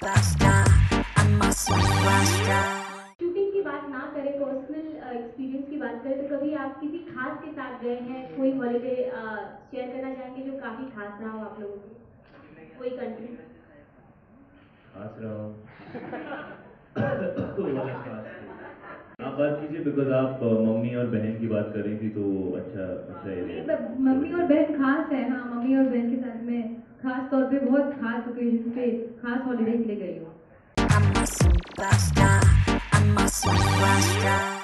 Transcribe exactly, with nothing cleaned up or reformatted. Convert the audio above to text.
superstar. I'm a superstar. Shooting की बात ना करें, पर्सनल एक्सपीरियंस की बात करें तो कभी आप किसी खास के साथ गए हैं, कोई हॉलिडे शेयर करना चाहेंगे जो काफी खास रहा हो आप लोगों के, कोई कंट्री? खास रहा हो वो वाला खास तो आप बात कीजिए, बिकॉज आप अ, मम्मी और बहन की बात कर रही थी, तो अच्छा अच्छा नहीं, एरिया ब- मम्मी और बहन खास है। हाँ, मम्मी और बहन के साथ में खास तौर पे बहुत खास ओकेजन पे खास हॉलिडे के लिए गई हूँ। I'm a superstar. I'm a superstar.